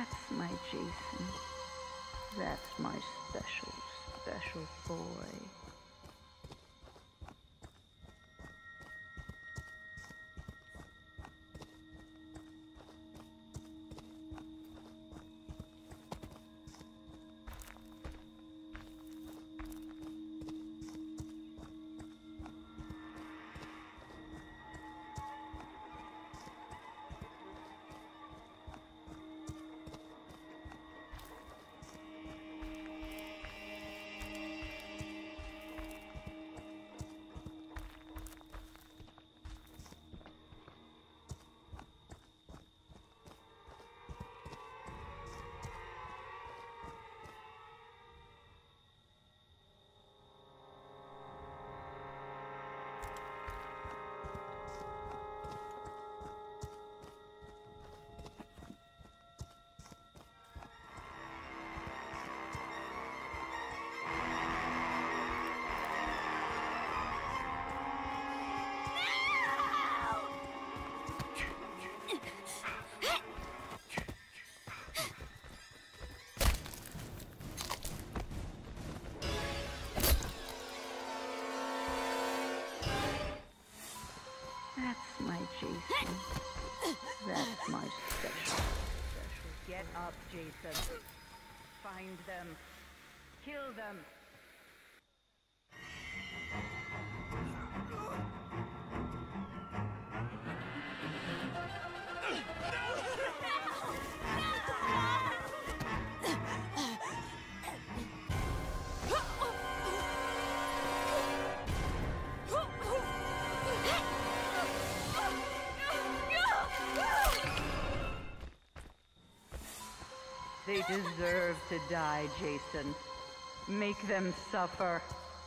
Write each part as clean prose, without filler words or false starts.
That's my Jason. That's my special, special boy. That's my Jason. That's my special. Get up, Jason. Find them. Kill them. They deserve to die, Jason. Make them suffer.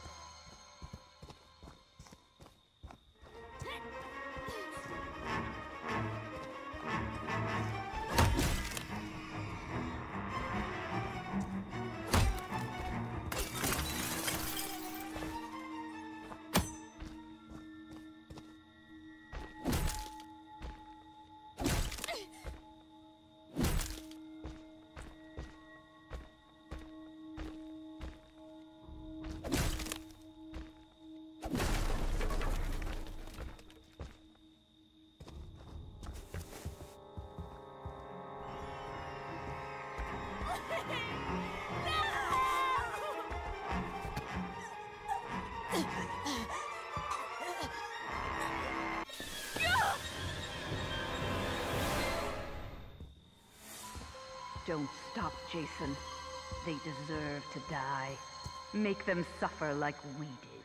Don't stop, Jason. They deserve to die. Make them suffer like we did.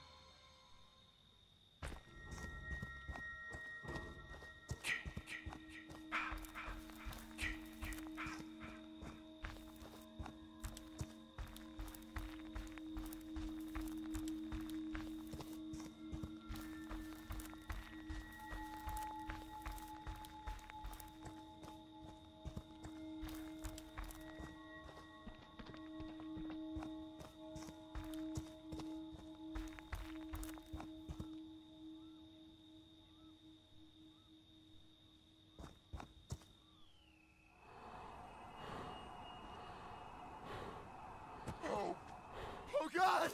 Oh God!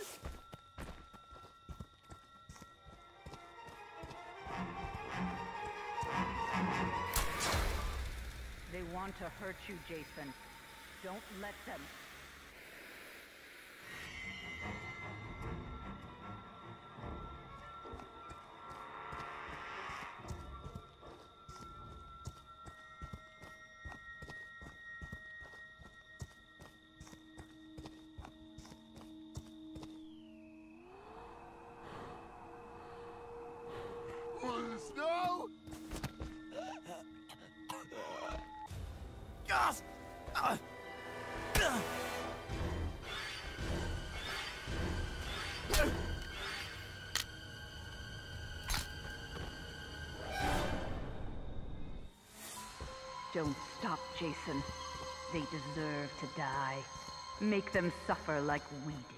They want to hurt you, Jason. Don't let them. No! Gas! Don't stop, Jason. They deserve to die. Make them suffer like we did.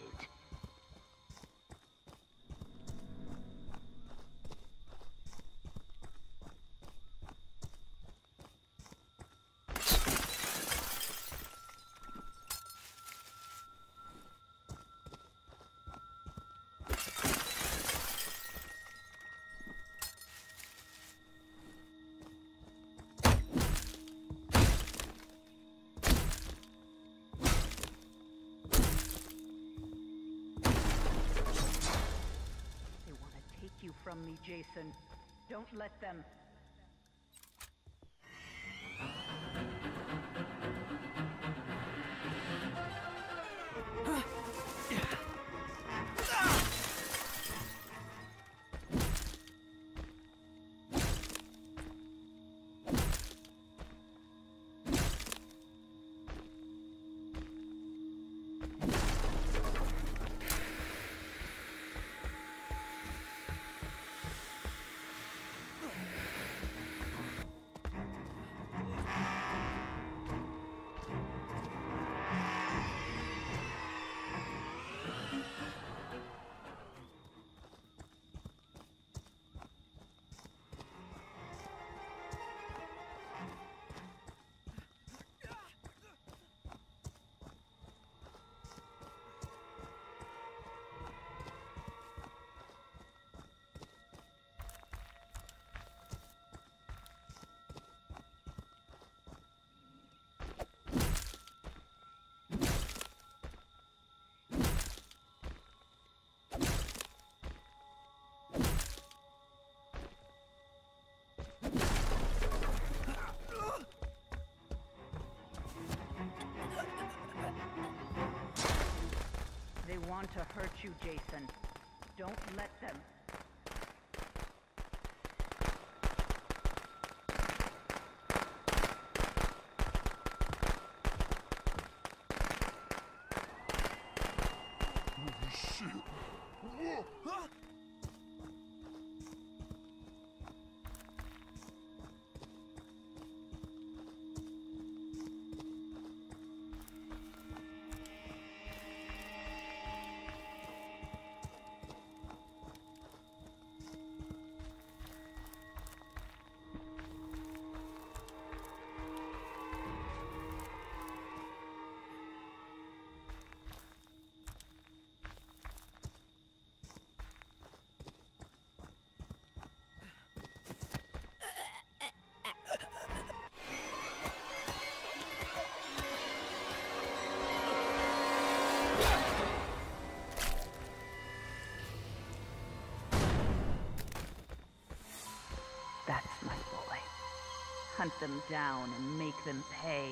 Jason. Don't let them. They want to hurt you, Jason. Don't let them. Holy shit! Whoa! Huh? That's my boy. Hunt them down and make them pay.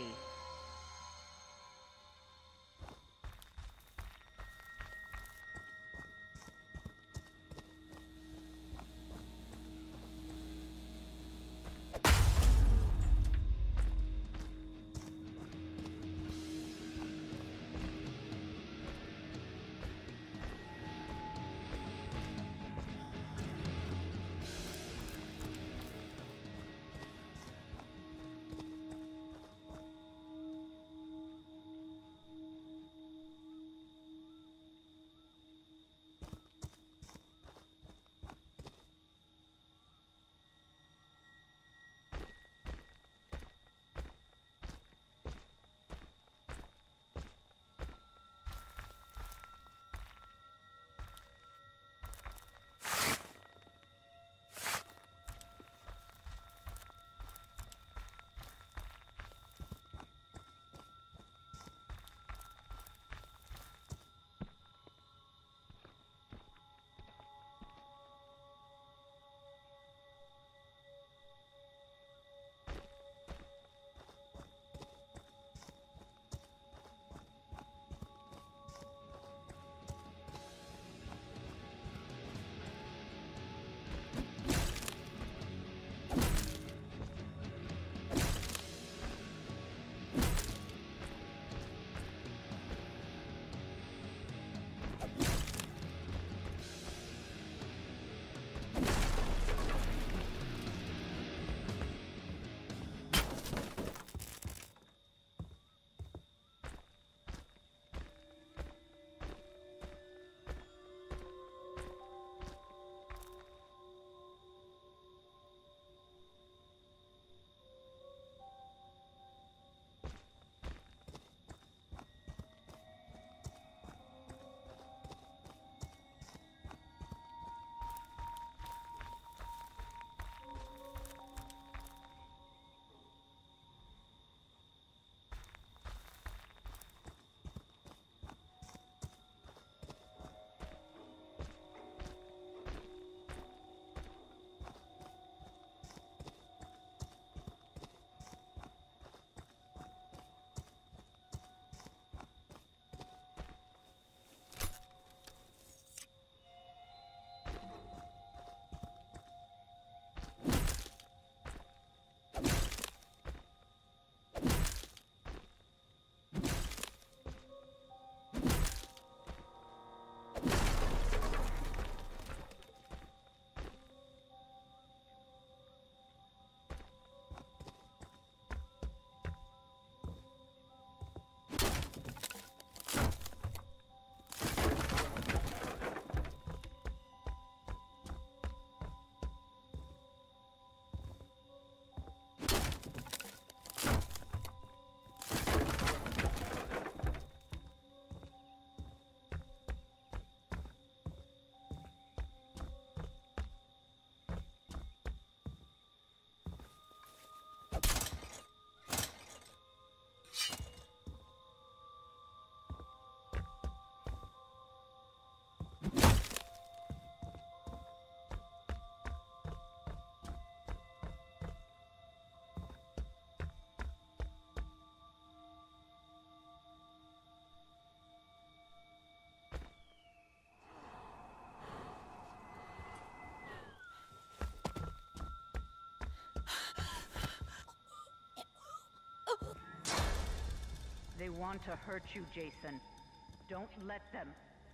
want to hurt you, Jason. Don't let them.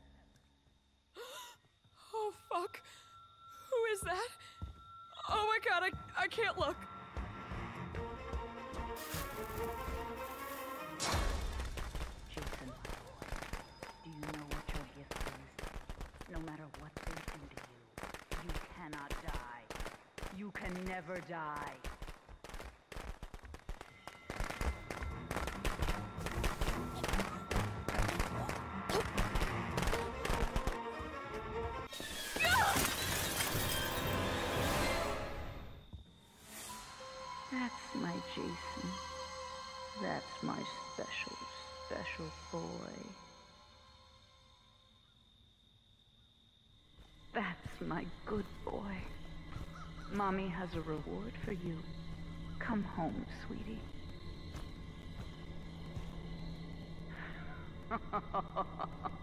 Oh, fuck. Who is that? Oh my god, I can't look. Jason, do you know what your gift is? No matter what they do to you, you cannot die. You can never die. That's my Jason. That's my special, special boy. That's my good boy. Mommy has a reward for you. Come home, sweetie.